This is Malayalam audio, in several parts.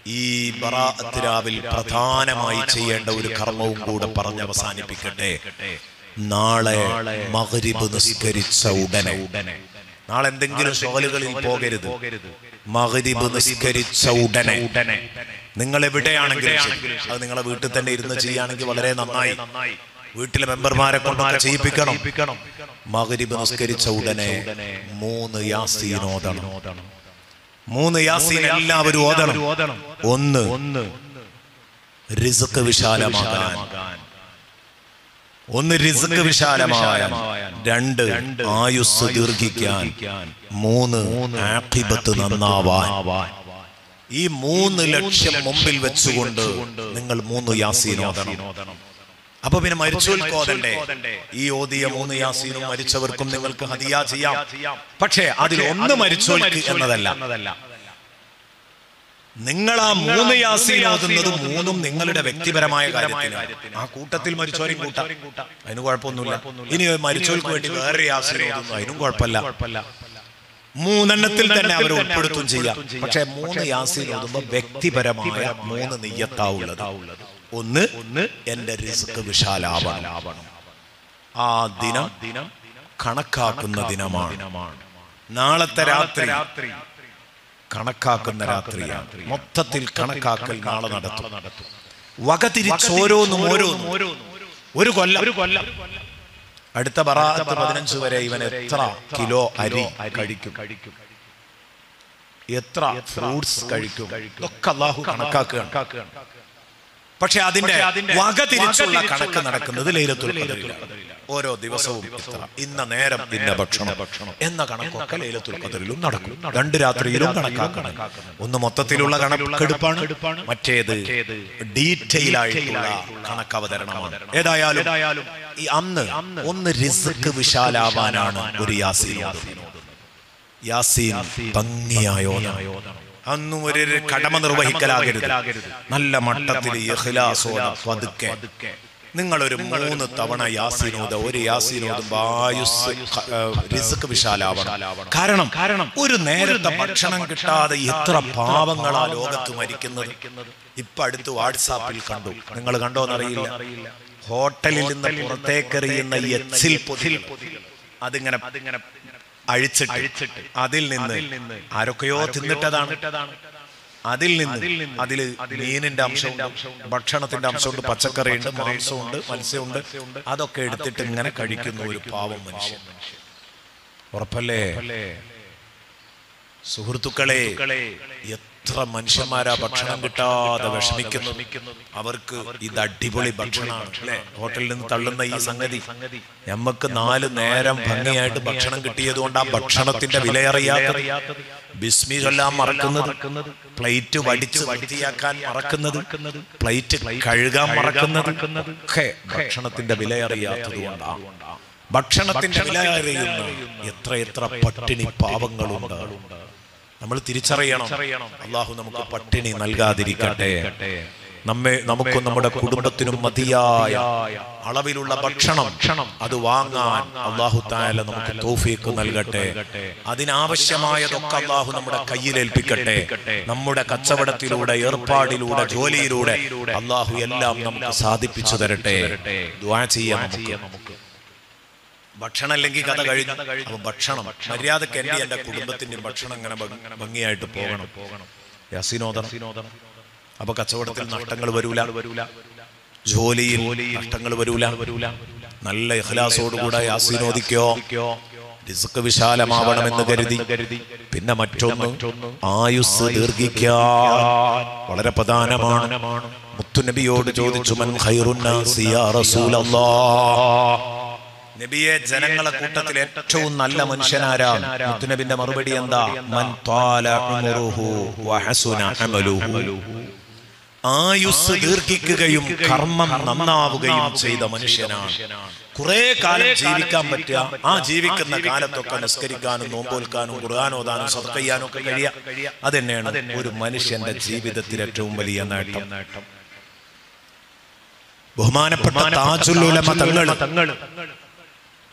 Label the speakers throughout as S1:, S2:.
S1: ഈ ബറാഅത്ത് രാവിൽ പ്രധാനമായി ചെയ്യേണ്ട ഒരു കർമ്മവും കൂടെ പറഞ്ഞ് അവസാനിപ്പിക്കട്ടെ. നാളെ മഗ്രിബ് നിസ്കരിച്ച ഉടനെ, നാളെ എന്തെങ്കിലും ഷോലുകളിൽ പോകരുത്. മഗ്രിബ് നിസ്കരിച്ച ഉടനെ നിങ്ങൾ എവിടെയാണെങ്കിലും അത് നിങ്ങളെ വീട്ടിൽ തന്നെ ഇരുന്ന് ചെയ്യുകയാണെങ്കിൽ വളരെ നന്നായി. വീട്ടിലെ മെമ്പർമാരെ കൊണ്ടൊക്കെ ചെയ്യിപ്പിക്കണം. മഗ്രിബ് നിസ്കരിച്ച ഉടനെ 3 യാസീൻ ഓതണം. 3 യാസീൻ എല്ലാവരും ഓതണം. 1 റിസ്ക് വിശാലമാകാൻ, 1 റിസ്ക് വിശാലമാകാൻ, 2 ആയുസ് ദീർഘിക്കാൻ, 3 ആഖിബത്ത് നന്നാവാൻ. ഈ 3 ലക്ഷ്യം മുമ്പിൽ വെച്ചുകൊണ്ട് നിങ്ങൾ 3 യാസീൻ ഓതണം. അപ്പൊ പിന്നെ മരിച്ചവർക്ക് ഓതണ്ടേ? ഈ ഓതിയ 3 യാസീനും മരിച്ചവർക്കും നിങ്ങൾക്ക് ഹദിയ ചെയ്യാം. പക്ഷേ അതിൽ 1 മരിച്ചവർക്ക് എന്നതല്ല. നിങ്ങൾ ആ 3 യാസീൻ ഓതുന്നത് 3ഉം നിങ്ങളുടെ വ്യക്തിപരമായ കാര്യത്തിലാണ്. ആ കൂട്ടത്തിൽ മരിച്ചവരെയും കൂട്ടാം, അതിന് കുഴപ്പമൊന്നുമില്ല. ഇനി മരിച്ചവർക്ക് വേണ്ടി വേറെ യാസീൻ ഓതുന്നു, അതിനും കുഴപ്പമില്ല. 3 തന്നെ അവർ ഉൾപ്പെടുത്തും ചെയ്യാം. പക്ഷെ 3 യാസീൻ ഓതുമ്പോൾ വ്യക്തിപരമായ 3 നിയ്യത്താവുള്ളത്. 1 എന്റെ റിസ്ക് വിശാലാവണം. ആ ദിനം കണക്കാക്കുന്ന ദിനമാണ്. നാളത്തെ രാത്രി കണക്കാക്കുന്ന രാത്രിയാണ്. മൊത്തത്തിൽ കണക്കാക്കൽ നാളെ നടത്തും. വകതിരിച്ച് ഓരോന്നും ഒരു കൊല്ലം. അടുത്ത ബറാഅത്ത് 15 വരെ ഇവൻ എത്ര കിലോ അരി കഴിക്കും, എത്ര ഫ്രൂട്ട്സ് കഴിക്കും, ഇതൊക്കെ അല്ലാഹു കണക്കാക്കുകയാണ്. പക്ഷെ അതിന്റെ വക തിരിച്ചുള്ള കണക്ക് നടക്കുന്നത് ലൈലത്തുൽ ഖദറിലാണ്. ഓരോ ദിവസവും ഇന്ന നേരം ഇന്ന ഭക്ഷണം എന്ന കണക്കൊക്കെ ലൈലത്തുൽ ഖദറിലും നടക്കും. 2 രാത്രിയിലും കണക്കാക്കണം. ഒന്ന് മൊത്തത്തിലുള്ള കണക്കെടുപ്പാണ്, മറ്റേത് ഡീറ്റെയിൽ ആയിട്ടുള്ള കണക്കവതരണമാണ്. ഏതായാലും ഈ അന്ന് 1 റിസ്ക് വിശാലാവാനാണ് ഒരു യാസീൻ. യാസീൻ ഭംഗിയായോ അന്നും ഒരു കടമ നിർവഹിക്കലാകരുത്. നല്ല മട്ടത്തിൽ ഇഖ്ലാസോടെ പതുക്കെ നിങ്ങളൊരു 3 തവണ യാസീനോദ. ഒരു യാസീനോദുമ്പോൾ ആയുസ് റിസ്ക് വിശാലാവണം. കാരണം ഒരു നേരത്തെ ഭക്ഷണം കിട്ടാതെ എത്ര പാവങ്ങളാ ലോകത്ത് മരിക്കുന്നത്. ഇപ്പൊ അടുത്ത് വാട്സാപ്പിൽ കണ്ടു, നിങ്ങൾ കണ്ടോന്നറിയില്ല, ഹോട്ടലിൽ നിന്ന് പുറത്തേക്കെറിയുന്ന എച്ചിൽ പൊതി അതിങ്ങനെ അഴിച്ചിട്ട് അതിൽ നിന്ന് ആരൊക്കെയോ തിന്നിട്ടതാണ്. അതിൽ മീനിന്റെ അംശമുണ്ട്, ഭക്ഷണത്തിന്റെ അംശമുണ്ട്, പച്ചക്കറിയുണ്ട്, മാംസമുണ്ട്, മത്സ്യമുണ്ട്. അതൊക്കെ എടുത്തിട്ട് ഇങ്ങനെ കഴിക്കുന്ന ഒരു പാവം മനുഷ്യൻ. ഉറപ്പല്ലേ സുഹൃത്തുക്കളെ? എത്ര മനുഷ്യന്മാരാ ഭക്ഷണം കിട്ടാതെ വിഷമിക്കുന്നു. അവർക്ക് ഇത് അടിപൊളി ഭക്ഷണമാണ് അല്ലെ, ഹോട്ടലിൽ നിന്ന് തള്ളുന്ന ഈ സംഗതി. നമുക്ക് 4 നേരം ഭംഗിയായിട്ട് ഭക്ഷണം കിട്ടിയത് കൊണ്ട് ആ ഭക്ഷണത്തിന്റെ വിലയറിയാത്തത്, ബിസ്മി ചൊല്ലാൻ മറക്കുന്നത്, പ്ലേറ്റ് വടിച്ച് വൃത്തിയാക്കാൻ മറക്കുന്നത്, പ്ലേറ്റ് കഴുകാൻ മറക്കുന്നത് ഒക്കെ ഭക്ഷണത്തിന്റെ വിലയറിയാത്തത് കൊണ്ടാണ്. ഭക്ഷണത്തിന്റെ വില അറിയുന്ന എത്ര പട്ടിണി പാവങ്ങളുണ്ട്. നമ്മൾ തിരിച്ചറിയണം. അല്ലാഹു നമുക്ക് പട്ടിണി നൽകാതിരിക്കട്ടെ. നമുക്കും നമ്മുടെ കുടുംബത്തിനും മതിയായ അളവിലുള്ള ഭക്ഷണം അത് വാങ്ങാൻ അല്ലാഹു തആല നമുക്ക് തൗഫീഖ് നൽകട്ടെ. അതിനാവശ്യമായതൊക്കെ അല്ലാഹു നമ്മുടെ കയ്യിലേൽപ്പിക്കട്ടെ. നമ്മുടെ കച്ചവടത്തിലൂടെ, ഏർപ്പാടിലൂടെ, ജോലിയിലൂടെ അല്ലാഹു എല്ലാം നമുക്ക് സാധിപ്പിച്ചു തരട്ടെ. ദുആ ചെയ്യാം നമുക്ക്. ഭക്ഷണം അല്ലെങ്കിൽ കഥ കഴിഞ്ഞു. അപ്പൊ ഭക്ഷണം മര്യാദക്ക് എന്റെ കുടുംബത്തിന്റെ ഭക്ഷണം ഇങ്ങനെ ഭംഗിയായിട്ട് പോകണം. യാസീനോദനം. അപ്പൊ കച്ചവടത്തിൽ നഷ്ടങ്ങൾ വരൂല, ജോലിയിൽ നഷ്ടങ്ങൾ വരൂല. നല്ല ഇഖ്ലാസോടുകൂടെ യാസീനോദിക്കോ. റിസ്ക് വിശാലമാവണമെന്ന് കരുതി. പിന്നെ മറ്റൊന്ന് ആയുസ് ദീർഘിക്കാൻ വളരെ പ്രധാനമാണ്. മുത്തുനബിയോട് ചോദിച്ചു, മൻ ഖൈറുൻ നാസി യാ റസൂലല്ലാഹ്, നബിയെ ജനങ്ങളെ കൂട്ടത്തിൽ ഏറ്റവും നല്ല മനുഷ്യനാരാണ്? മുത്തുനബിന്റെ മറുപടി എന്താ? മൻ ത്വാല ഉമറുഹു വഹസുന അമലുഹു, ആയുസ് ദീർഘിക്കുകയും കർമ്മം നന്നാവുകയും ചെയ്ത മനുഷ്യനാണ്. കുറെ കാലം ജീവിക്കാൻ പറ്റുക, ആ ജീവിക്കുന്ന കാലത്തൊക്കെ നിസ്കരിക്കാനും നോമ്പോൽക്കാനും ഖുർആൻ ഓതാനും സദഖ ചെയ്യാനും ഒക്കെ കഴിയുക, അതുതന്നെയാണ് ഒരു മനുഷ്യന്റെ ജീവിതത്തിൽ ഏറ്റവും വലിയ നേട്ടം. ബഹുമാനപ്പെട്ട താജുൽ ഉലമ തങ്ങൾ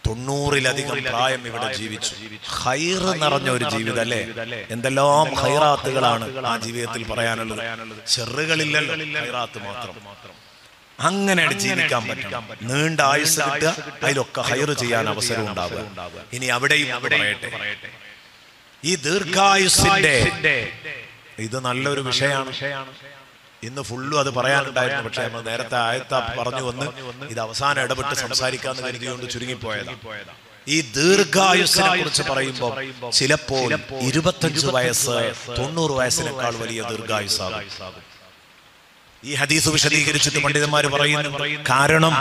S1: 90-ലധികം പ്രായം ഇവിടെ ജീവിച്ചു. ഖൈർ നിറഞ്ഞ ഒരു ജീവിതം അല്ലേ? എന്തെല്ലാം ഖൈറാത്തുകളാണ് ആ ജീവിതത്തിൽ പറയാനുള്ളത്. ഷെറുകളില്ലല്ലോ, ഖൈറാത്ത് മാത്രം. അങ്ങനെ ജീവിക്കാൻ പറ്റണം. നീണ്ട ആയുസ് കിട്ടുക, അതിലൊക്കെ ഖൈർ ചെയ്യാൻ അവസരം ഉണ്ടാവുക. ഇനി അവിടെയും പറയട്ടെ, ഈ ദീർഘായുസിന്റെ ഇത് നല്ലൊരു വിഷയമാണ്. ഇന്ന് ഫുള്ളും അത് പറയാനുണ്ടായിരുന്നു. പക്ഷെ നമ്മൾ നേരത്തെ ആയത്ത പറഞ്ഞു വന്ന് ഇത് അവസാനം ഇടപെട്ട് സംസാരിക്കാന്ന് കരുതിയോണ്ട് ചുരുങ്ങിപ്പോയതാണ്. ഈ ദീർഘായുസിനെ കുറിച്ച് പറയുമ്പോൾ ചിലപ്പോൾ 25 വയസ്സ് 90 വയസ്സിനേക്കാൾ വലിയ ദീർഘായുസാകും. ഈ ഹദീസ് വിശദീകരിച്ചിട്ട് പണ്ഡിതന്മാർ പറയുന്നു, കാരണം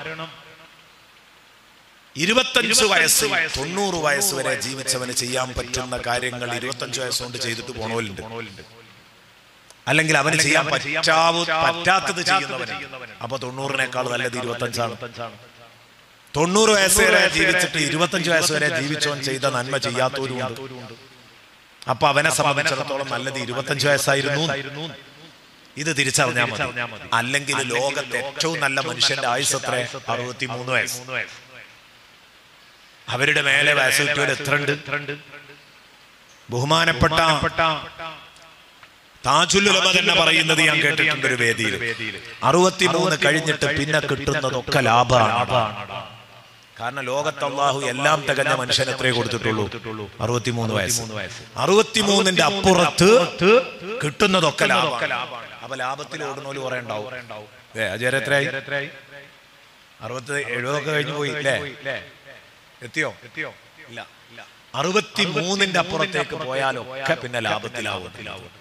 S1: 25 വയസ്സ് 90 വയസ്സ് വരെ ജീവിച്ചവന് ചെയ്യാൻ പറ്റുന്ന കാര്യങ്ങൾ 25 വയസ്സുകൊണ്ട് ചെയ്തിട്ട് പോണവരുണ്ട്. അല്ലെങ്കിൽ അവന് ചെയ്യാൻ പറ്റാത്തത് ചെയ്യുന്നവന്. അപ്പൊ 90-നേക്കാൾ നല്ലത് 25ആണ്. 90 വയസ്സ് വരെ ജീവിച്ചിട്ട് 25 വയസ്സ് വരെ ജീവിച്ചവൻ ചെയ്ത നന്മ ചെയ്യാത്തവരുണ്ട്. അപ്പൊ അവനെ സംബന്ധിച്ചിടത്തോളം നല്ലത് 25 വയസ്സായിരുന്നു. ഇത് തിരിച്ചറിഞ്ഞാൽ മതി. അല്ലെങ്കിൽ ലോകത്തെ ഏറ്റവും നല്ല മനുഷ്യന്റെ ആയുസ് എത്ര? 63 വയസ്സ്. അവരുടെ മേലെ വയസ്സ് കിട്ടിയവർ എത്രണ്ട്? ബഹുമാനപ്പെട്ട താജുൽ ഉലമ തന്നെ പറയുന്നത് ഞാൻ കേട്ടിട്ടുണ്ട് ഒരു വേദിയിൽ, 63 കഴിഞ്ഞിട്ട് പിന്നെ കിട്ടുന്നതൊക്കെ ലാഭമാണ്. കാരണം ലോകത്ത് അല്ലാഹു എല്ലാം തികഞ്ഞ മനുഷ്യന് എത്രയേ കൊടുത്തിട്ടുള്ളൂ? 63 വയസ്സ്. 63ന്റെ അപ്പുറത്ത് കിട്ടുന്നതൊക്കെ ലാഭമാണ്. അപ്പൊ ലാഭത്തിൽ ഓടുന്നോല് കുറെ ഉണ്ടാവും. അജയർ എത്രയായി? 60, 70 കഴിഞ്ഞു പോയി അല്ലേ? എത്തിയോ? ഇല്ല. 63ന്റെ അപ്പുറത്തേക്ക് പോയാലൊക്കെ പിന്നെ ലാഭത്തിലാവും.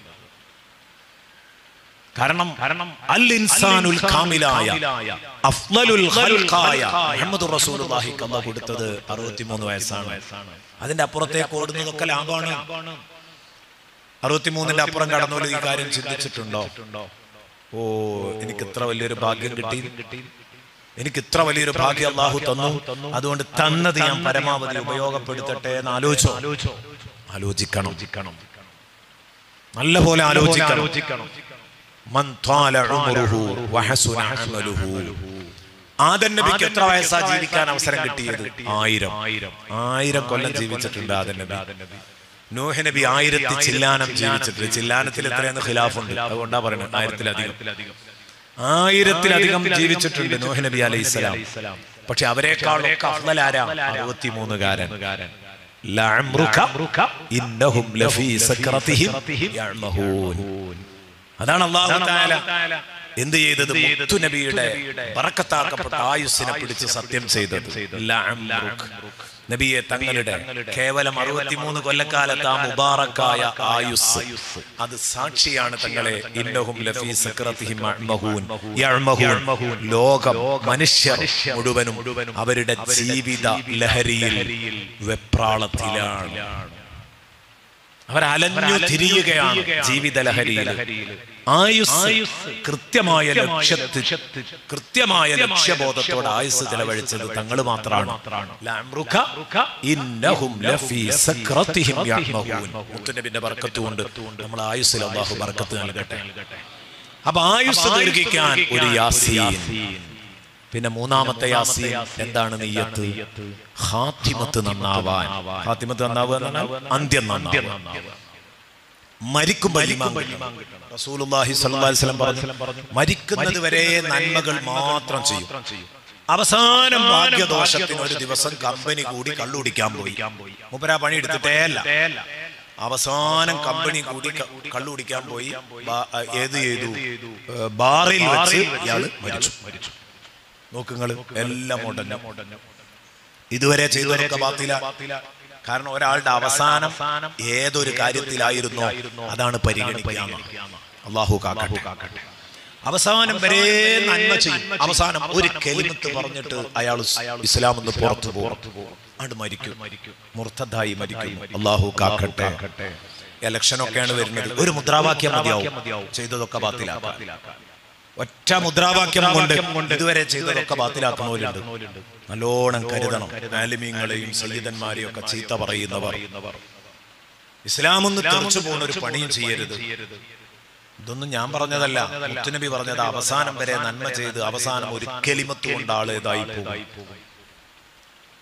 S1: കാരണം അൽ ഇൻസാനുൽ കാമിലായ അഫ്ളലുൽ ഖൽഖായ മുഹമ്മദുർ റസൂലുള്ളാഹി അല്ലാഹു കൊടുത്തത് 63 വയസ്സാണ്. അതിന്റെ അപ്പുറത്തേക്ക് ഓടുന്നതൊക്കെ ലാഭമാണ്. 63ന്റെ അപ്പുറം കടന്നോല് ഈ കാര്യം ചിന്തിച്ചിട്ടുണ്ടോ? ഓ, എനിക്ക് ഇത്ര വലിയൊരു ഭാഗ്യം കിട്ടി, എനിക്ക് ഇത്ര വലിയൊരു ഭാഗ്യം അല്ലാഹു തന്നു, അതുകൊണ്ട് തന്നത് ഞാൻ പരമാവധി ഉപയോഗപ്പെടുത്തട്ടെ എന്ന് ആലോചിക്കണം. നല്ലപോലെ ആലോചിക്കണം. ആദം നബിക്ക് എത്ര വയസ്സാ ജീവിക്കാൻ അവസരം കിട്ടിയത്? 1000 കൊല്ലം ജീവിച്ചിട്ടുണ്ട് ആദം നബി. നൂഹ് നബി 1000 ചില്ലാനം ജീവിച്ചിട്ടുണ്ട്. ചില്ലാനത്തിൽ എത്രയെന്ന് ഖിലാഫുണ്ട്, അതുകൊണ്ടാ പറയുന്നത് 1000-ലധികം ജീവിച്ചിട്ടുണ്ട് നൂഹ് നബി അലൈഹിസ്സലാം. പക്ഷെ അവരെക്കാളൊക്കെ അഫ്ളൽ ആരാ? 63കാരൻ. ഇന്നഹും ലഫീ സക്റതിഹിം യഅ്മഹൂൻ. അതാണ് അല്ലാഹു തആല എന്ത് ചെയ്തത്? മുത്തു നബിയുടെ ബറക്കത്താക്കപ്പെട്ട ആയുസ്സിനെ പിടിച്ച് സത്യം ചെയ്തത്. നബിയെ തങ്ങളുടെ കേവലം 63 കൊല്ലക്കാലത്ത് ആ മുബാറക്കായ ആയുസ്, അത് സാക്ഷിയാണ് തങ്ങളെ. ഇന്നഹും ലഫീ സക്റതിഹിം യഅ്മഹൂൻ. ലോകം, മനുഷ്യർ മുഴുവനും അവരുടെ ജീവിത ലഹരിയിൽ, വെപ്രാളത്തിലാണ്. അവർ അലഞ്ഞു തിരിയുകയാണ് ജീവിത ലഹരിയിൽ. ആയുസ് കൃത്യമായ ലക്ഷ്യബോധത്തോടെ ആയുസ് ചെലവഴിച്ചത് തങ്ങൾ മാത്രമാണ്. മുത്തുനബിന്റെ ബർക്കത്ത് കൊണ്ട് നമ്മൾ ആയുസ്സിൽ അല്ലാഹു ബർക്കത്ത് നൽകട്ടെ. അപ്പൊ ആയുസ് ദീർഘിക്കാൻ ഒരു യാസീൻ. പിന്നെ മൂന്നാമത്തെ യാസീൻ എന്താണ്? നിയ്യത്ത്. ഖാത്തിമത്ത് നന്നാവാൻ. ഖാത്തിമത്ത് നന്നാവുക എന്നാൽ അന്ത്യം നന്നാവുക. മരിക്കുമ്പോൾ റസൂലുള്ളാഹി സ്വല്ലല്ലാഹി അലൈഹി വസല്ലം പറഞ്ഞു, മരിക്കുന്നത് വരെ നന്മകൾ മാത്രം ചെയ്യും. അവസാനം ഭാഗ്യദോഷത്തിന് ഒരു ദിവസം കമ്പനി കൂടി കള്ളുടിക്കാൻ പോയി. മൂപ്പരാ പണി എടുത്തിട്ടേ അല്ല. അവസാനം കമ്പനി കൂടി കള്ളുടിക്കാൻ പോയി. ഏത് ചെയ്തു? ബാറിൽ വെച്ച് ഇയാള് മരിച്ചു. നോക്കുങ്ങൾ എല്ലാം മുടഞ്ഞു. ഇതുവരെ ചെയ്തതൊക്കെ ബാത്തില. കാരണം ഒരാളുടെ അവസാനം ഏതൊരു കാര്യത്തിലായിരുന്നോ അതാണ് പരിഗണിക്കുക. അല്ലാഹു കാക്കട്ടെ. അവസാനം വരെ നന്മ ചെയ്യും. അവസാനം ഒരു കലിമത്ത് പറഞ്ഞിട്ട് അയാൾ ഇസ്ലാം എന്ന് പുറത്തു പോകും. അത് മരിക്കും, മുർത്തദായി മരിക്കും. അല്ലാഹു കാക്കട്ടെ. ഇലക്ഷനൊക്കെയാണ് വരുന്നത്. ഒരു മുദ്രാവാക്യം മതിയാവും ചെയ്തതൊക്കെ ബാത്തിലാക്കാൻ. ഒറ്റ മുദ്രാവാക്യം കൊണ്ട് ഇതുവരെ ചെയ്തതൊക്കെ ബാത്തിലാക്കുന്നവരുണ്ട്. നല്ലോണം കരുതണം. ആലിമീങ്ങളെയും സയ്യിദന്മാരെയും ഒക്കെ ചീത്ത പറയുന്നവർ, ഇസ്ലാമൊന്ന് തെറിച്ചു പോകുന്ന ഒരു പണിയും ചെയ്യരുത്. ഇതൊന്നും ഞാൻ പറഞ്ഞതല്ല, മുത്തുനബി പറഞ്ഞത്. അവസാനം വരെ നന്മ ചെയ്ത് അവസാനം ഒരു കലിമത്ത് കൊണ്ട് ആള് ഇതായി പോകും.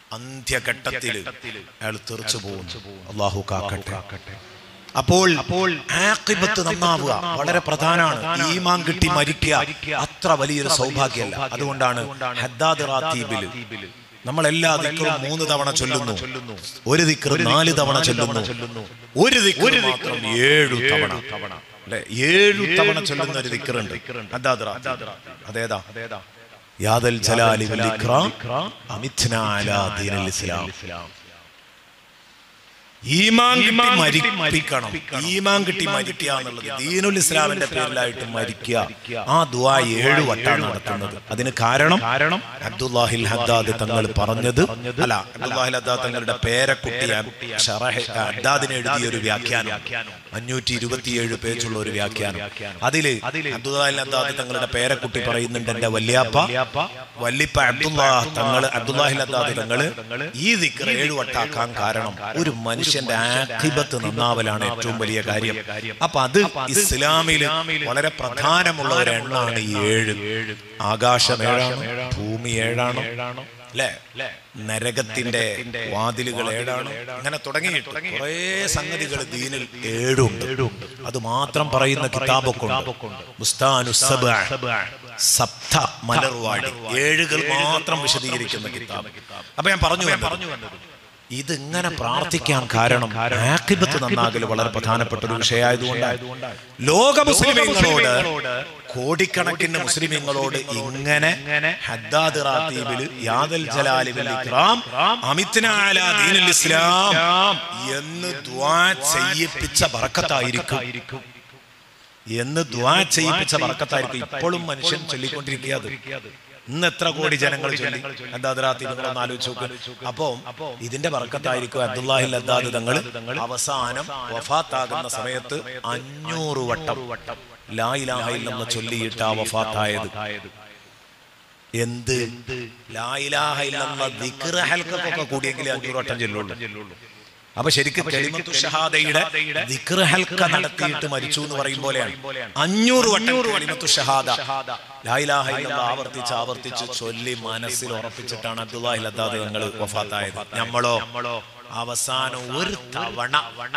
S1: അന്ത്യഘട്ടത്തിൽ അയാൾ തെറിച്ചു പോകുന്നു. അല്ലാഹു കാക്കട്ടെ. അപ്പോൾ ആഖിബത്ത് നന്നാവുക വളരെ പ്രധാനമാണ്. ഈമാൻ കിട്ടി മരിക്കുക അത്ര വലിയൊരു സൗഭാഗ്യമല്ല. അതുകൊണ്ടാണ് ഹദ്ദാദ് റാത്തീബിൽ നമ്മൾ എല്ലാ ദിക്റും 3 തവണ ചൊല്ലുന്നു, ഒരു ദിക്ർ 4 തവണ ചൊല്ലുന്നു, ഒരു ദിക്ർ മാത്രം 7 തവണ, അല്ലെ? 7 തവണ ചൊല്ലുന്ന ഒരു ദിക്റുണ്ട് ഹദ്ദാദ് റാത്തീബ്. അതേതാ? യാദൽ ജലാലി വൽ ഇക്റാം അമിത്നാ അലാ ദീനിൽ ഇസ്ലാം. ഈമാൻ കിട്ടി മരിക്കണം. ഈമാൻ കിട്ടി മരിക്കുക എന്നുള്ളത് ദീനുൽ ഇസ്ലാമിന്റെ പേരിലായിട്ട് മരിക്കുക. ആ ദുആ 7 വട്ടാണ് നടത്തുന്നത്. അതിന് കാരണം അബ്ദുല്ലാഹിൽ ഹദ്ദാദ് തങ്ങൾ പറഞ്ഞത് അല്ല, അബ്ദുല്ലാഹിൽ ഹദ്ദാദ് തങ്ങളുടെ പേരക്കുട്ടി ഹദ്ദാദിന് എഴുതിയ ഒരു വ്യാഖ്യാനം, 527 പേജുള്ള ഒരു വ്യാഖ്യാനം. അതില് അബ്ദുല്ലാഹിൽ ഹദ്ദാദ് തങ്ങളുടെ പേരക്കുട്ടി പറയുന്നുണ്ട്, എന്റെ വല്ലിപ്പ അബ്ദുല്ലാഹിൽ ഹദ്ദാദ് തങ്ങള് ഈ ദിക്ർ 7 വട്ടാക്കാൻ കാരണം ഒരു മനുഷ്യന്റെ ആഖിബത്ത് നന്നാവലാണ് ഏറ്റവും വലിയ കാര്യം. അപ്പൊ അത് ഇസ്ലാമില് വളരെ പ്രധാനമുള്ള ഒരു എണ്ണാണ് ഈ 7. ആകാശം 7ആണ്, ഭൂമി 7ആണ്, അല്ലെ? നരകത്തിന്റെ വാതിലുകൾ 7ആണ്. അങ്ങനെ തുടങ്ങിയിട്ട് കുറെ സംഗതികൾ ദീനിൽ 7 ഉണ്ട്. അത് മാത്രം പറയുന്ന കിതാബൊക്കെ ഉണ്ട്. സപ്ത മലർവാടി 7 മാത്രം വിശദീകരിക്കുന്ന കിതാബ്. അപ്പൊ ഞാൻ പറഞ്ഞു വന്നത് ഇതിങ്ങനെ പ്രാർത്ഥിക്കാൻ കാരണം ആഖിബത്ത് നന്നാകൽ വളരെ പ്രധാനപ്പെട്ട ഒരു വിഷയമായതുകൊണ്ടാണ്. ലോക മുസ്ലിമീങ്ങളോട്, കോടിക്കണക്കിന് മുസ്ലിമീങ്ങളോട് ഇങ്ങനെ ഹദ്ദാദ് റാത്തീബില് യാദൽ ജലാലി വൽ ഇക്റാം അമിത്നാ അലാ ദീനിൽ ഇസ്ലാം എന്ന് ദുആ ചെയ്യിപ്പിച്ച ബറക്കത്തായിരിക്കും, എന്ന് ദുആ ചെയ്യിപ്പിച്ച ബറക്കത്തായിരിക്കും ഇപ്പോഴും മനുഷ്യൻ ചൊല്ലിക്കൊണ്ടിരിക്കുന്നത്. ഇന്ന് എത്ര കോടി ജനങ്ങൾ ചൊല്ലി ഹദ്ദാദ് റാത്തീബ്, നിങ്ങളൊന്ന് ആലോചിച്ച് നോക്ക്. അപ്പോ ഇതിന്റെ ബറക്കത്തായിരിക്കും അബ്ദുല്ലാഹിൽ ഹദ്ദാദ് തങ്ങൾ അവസാനം വഫാത്താകുന്ന സമയത്ത് 500 വട്ടം ലാ ഇലാഹ ഇല്ലല്ലാഹ് ചൊല്ലിയിട്ട വഫാത്തായത്. എന്ത് ലാ ഇലാഹ ഇല്ലല്ലാഹ് ദിക്ർ ഹൽഖൊക്കെ കൂടിയെങ്കിലേ 500 വട്ടം ചൊല്ലുള്ളൂ. അപ്പൊ ശരിക്കും കലിമത്തു ഷഹാദയുടെ ദിക്ർ ഹൽഖ നടത്തിയിട്ട് മരിച്ചു എന്ന് പറയും പോലെയാണ്. 500 വട്ടം കലിമത്തു ഷഹാദ ലാ ഇലാഹ ഇല്ലല്ലാഹ് ആവർത്തിച്ച് ചൊല്ലി മനസ്സിൽ ഉറപ്പിച്ചിട്ടാണ് അബ്ദുല്ലാഹിൽ ഹദ്ദാദ് തങ്ങൾ വഫാത്തായത്. നമ്മളോ അവസാനം ഒരു തവണ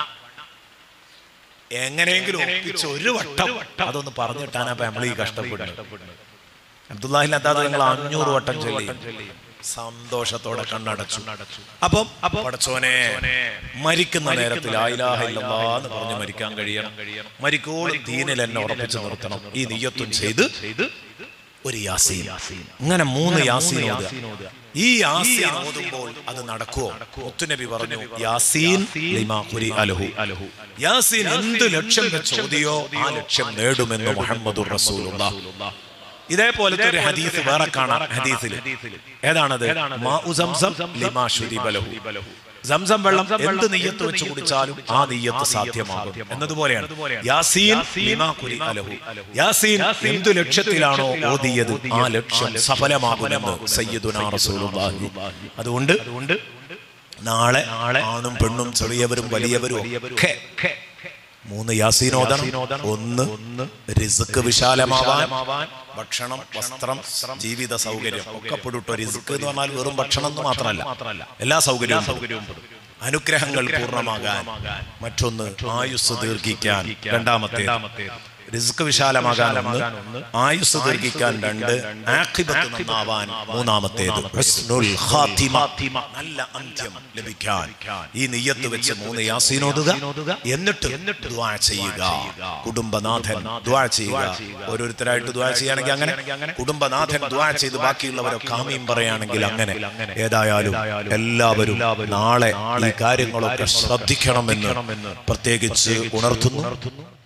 S1: എങ്ങനെയെങ്കിലും ഒപ്പിച്ച് ഒരു വട്ടം അതൊന്ന് പറഞ്ഞിട്ടാണ് അപ്പൊ നമ്മൾ ഈ കഷ്ടപ്പെടുന്നത്. അബ്ദുല്ലാഹിൽ ഹദ്ദാദ് തങ്ങൾ 500 വട്ടം ചൊല്ലി സന്തോഷത്തോടെ കണ്ണടച്ചു. അപ്പം പടച്ചോനെ മരിക്കുന്ന നേരത്തിൽ ലാ ഇലാഹ ഇല്ലല്ലാഹ് എന്ന് പറഞ്ഞ് മരിക്കാൻ കഴിയണം. മരിക്കോളം ദീനിൽ എന്നെ ഉറപ്പിച്ചു നിർത്തണം. ഈ നിയ്യത്തും ചെയ്ത് ഒരു യാസീൻ, ഇങ്ങനെ 3 യാസീൻ ഓതുക. ഈ യാസീൻ ഓതുമ്പോൾ അത് നടക്കുവോ? മുത്തുനബി പറഞ്ഞു, യാസീൻ ലിമാ ഖുരിഅ ലഹു. യാസീൻ എന്ത് ലക്ഷ്യം വെച്ച് ഓതിയോ ആ ലക്ഷ്യം നേടുമെന്ന് മുഹമ്മദുർ റസൂലുള്ളാഹ്. ഇതേപോലത്തെ ഒരു ഹദീസ് വേറെ കാണാം. ഹദീസിൽ ഏതാണത്? മാഉ സംസം ലിമാ ശുരിബ ലഹു. സംസം വെള്ളം എന്ത് നിയ്യത്ത് വെച്ച് കുടിച്ചാലും ആ നിയ്യത്ത് സാധ്യമാകും എന്നതുപോലെയാണ് യാസീൻ ലിമാ ഖുരിഅ ലഹു. യാസീൻ എന്ത് ലക്ഷ്യത്തിലാണോ ഓതിയത് ആ ലക്ഷ്യം സഫലമാകുമെന്ന് സയ്യിദുനാ റസൂലുള്ളാഹി. അതുകൊണ്ട് നാളെ ആണും പെണ്ണും ചെറിയവരും വലിയവരും ഒക്കെ 3 യാസീൻ ഓതണം. 1 റിസ്ക് വിശാലമാവാൻ, ഭക്ഷണം, വസ്ത്രം, ജീവിത സൗകര്യം ഒക്കെ പെടുട്ടോ. റിസ്ക് എന്ന് പറഞ്ഞാൽ വെറും ഭക്ഷണം എന്ന് മാത്രമല്ല, എല്ലാ സൗകര്യവും അനുഗ്രഹങ്ങൾ പൂർണ്ണമാകാൻ. മറ്റൊന്ന് ആയുസ് ദീർഘിക്കാൻ. രണ്ടാമത്തേത് റിസ്ക് വിശാലമാകാൻ 1, ആയുസ് ദീർഘിക്കാൻ 2, ആഖിബത്ത് നന്നാവാൻ 3. ഹുസ്നുൽ ഖാതിമ, നല്ല അന്ത്യം ലഭിക്കാൻ. ഈ നിയ്യത്ത് വെച്ച് 3 യാസീൻ ഓതുക. എന്നിട്ട് ദുആ ചെയ്യുക. കുടുംബനാഥൻ ദുആ ചെയ്യുക. ഓരോരുത്തരായിട്ട് ദുആ ചെയ്യുകയാണെങ്കിൽ അങ്ങനെ, കുടുംബനാഥൻ ദുആ ചെയ്ത് ബാക്കിയുള്ളവരൊക്കെ ആമീൻ പറയുകയാണെങ്കിൽ അങ്ങനെ. ഏതായാലും എല്ലാവരും നാളെ ഈ കാര്യങ്ങളൊക്കെ ശ്രദ്ധിക്കണമെന്ന് പ്രത്യേകിച്ച് ഉണർത്തുന്നു.